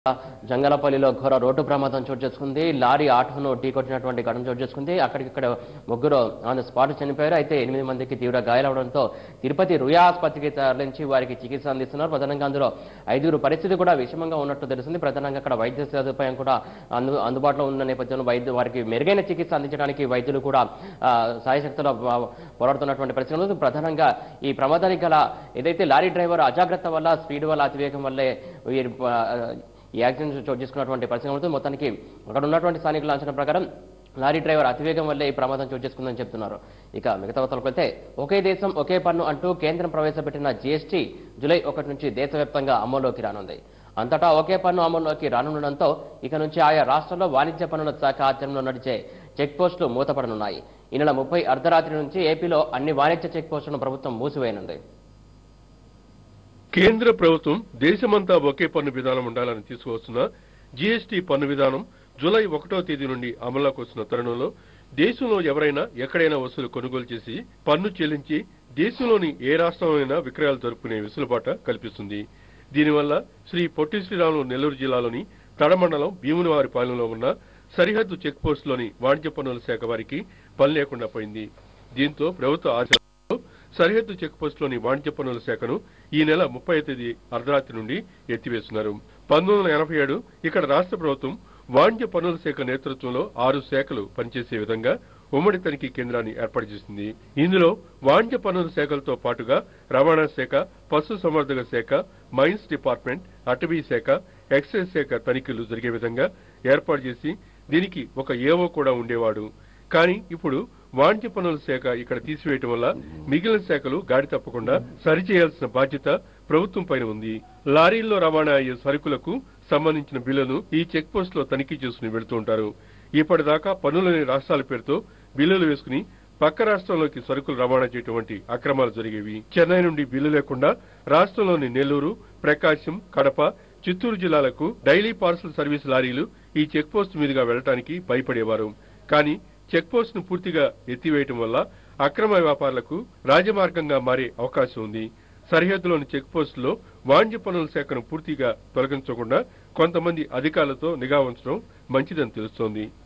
జంగలపల్లిలో ఘోర రోడ్డు ప్రమాదం చోటు చేసుకుంది. లారీ ఆటోను ఢీకొట్టినటువంటి ఘటన చోటు చేసుకుంది. అక్కడిక్కడ ముగ్గురు ఆన్ ద స్పాట్ చనిపోయారు. అయితే 8 మందికి తీవ్ర గాయాలవడంతో తిరుపతి రుయా ఆసుపత్రికి తరలించి వారికి చికిత్స అందిస్తున్నారు. ప్రధానంగా అందులో 5 పరిస్థితి కూడా విషమంగా ఉన్నట్టు తెలిసింది. ప్రధానంగా అక్కడ వైద్య సదుపాయం కూడా అందుబాటులో ఉన్న నేపథ్యంలో వారికి మెరుగైన చికిత్స అందించడానికి వైద్యులు కూడా సాయశక్తులు పోరాడుతున్నటువంటి పరిస్థితులు. ప్రధానంగా ఈ ప్రమాదానికి గల ఏదైతే లారీ డ్రైవర్ అజాగ్రత్త వల్ల, స్పీడ్ వల్ల, అతివేగం వల్లే ఈ యాక్సిడెంట్ చోటు చేసుకున్నటువంటి పరిస్థితి. మొత్తానికి అక్కడ ఉన్నటువంటి స్థానికుల అంచనా ప్రకారం లారీ డ్రైవర్ అతివేగం వల్లే ఈ ప్రమాదం చోటు చేసుకుందని చెప్తున్నారు. ఇక మిగతా వార్తలకు వెళ్తే ఒకే దేశం ఒకే పన్ను అంటూ కేంద్రం ప్రవేశపెట్టిన జీఎస్టీ జూలై 1 నుంచి దేశవ్యాప్తంగా అమల్లోకి రానుంది. అంతటా ఒకే పన్ను అమల్లోకి రానుండడంతో ఇక నుంచి ఆయా రాష్ట్రాల్లో వాణిజ్య పన్నుల శాఖ ఆధ్వర్యంలో నడిచే చెక్ పోస్టులు మూతపడనున్నాయి. ఈ నెల 30 అర్ధరాత్రి నుంచి ఏపీలో అన్ని వాణిజ్య చెక్ పోస్టులను ప్రభుత్వం మూసివేయనుంది. కేంద్ర ప్రభుత్వం దేశమంతా ఒకే పన్ను విధానం ఉండాలని తీసుకువస్తున్న జీఎస్టీ పన్ను విధానం జూలై 1వ తేదీ నుండి అమల్లోకి వస్తున్న తరుణంలో దేశంలో ఎవరైనా ఎక్కడైనా వస్తువులు కొనుగోలు చేసి పన్ను చెల్లించి దేశంలోని ఏ రాష్ట్రంలోనైనా విక్రయాలు జరుపుకునే వెసులుబాట కల్పిస్తుంది. దీనివల్ల శ్రీ పొట్టి శ్రీరాములు నెల్లూరు జిల్లాలోని తడమండలం భీమునివారిపాలెంలో ఉన్న సరిహద్దు చెక్ పోస్టులోని వాణిజ్య పన్నుల శాఖ వారికి పని లేకుండా పోయింది. దీంతో ప్రభుత్వ ఆదేశాలతో సరిహద్దు చెక్ పోస్టులోని వాణిజ్య పన్నుల శాఖను ఈ నెల 30వ తేదీ అర్ధరాత్రి నుండి ఎత్తివేస్తున్నారు. 1987 ఇక్కడ రాష్ట్ర ప్రభుత్వం వాణిజ్య పన్నుల శాఖ నేతృత్వంలో 6 శాఖలు పనిచేసే విధంగా ఉమ్మడి తనిఖీ కేంద్రాన్ని ఏర్పాటు చేసింది. ఇందులో వాణిజ్య పన్నుల శాఖలతో పాటుగా రవాణా శాఖ, పశు సంవర్ధక శాఖ, మైన్స్ డిపార్ట్మెంట్, అటవీ శాఖ, ఎక్సైజ్ శాఖ తనిఖీలు జరిగే విధంగా ఏర్పాటు చేసి దీనికి ఒక ఏవో కూడా ఉండేవాడు. కానీ ఇప్పుడు వాణిజ్య పన్నుల శాఖ ఇక్కడ తీసివేయటం వల్ల మిగిలిన శాఖలు గాడి తప్పకుండా సరిచేయాల్సిన బాధ్యత ప్రభుత్వం పైన ఉంది. లారీల్లో రవాణా అయ్యే సరుకులకు సంబంధించిన బిల్లును ఈ చెక్ పోస్ట్ లో తనిఖీ చేసుకుని వెళుతూ ఉంటారు. ఇప్పటిదాకా పన్నులని రాష్ట్రాల పేరుతో బిల్లులు వేసుకుని పక్క రాష్ట్రంలోకి సరుకులు రవాణా చేయటం వంటి అక్రమాలు జరిగేవి. చెన్నై నుండి బిల్లు లేకుండా రాష్ట్రంలోని నెల్లూరు, ప్రకాశం, కడప, చిత్తూరు జిల్లాలకు డైలీ పార్సల్ సర్వీస్ లారీలు ఈ చెక్ పోస్ట్ మీదుగా వెళ్లడానికి భయపడేవారు. కానీ చెక్ పోస్ట్ ను పూర్తిగా ఎత్తివేయటం వల్ల అక్రమ వ్యాపారులకు రాజమార్గంగా మారే అవకాశం ఉంది. సరిహద్దులోని చెక్ పోస్టులో వాణిజ్య పన్నుల శాఖను పూర్తిగా తొలగించకుండా కొంతమంది అధికారులతో నిఘా ఉంచడం మంచిదని తెలుస్తోంది.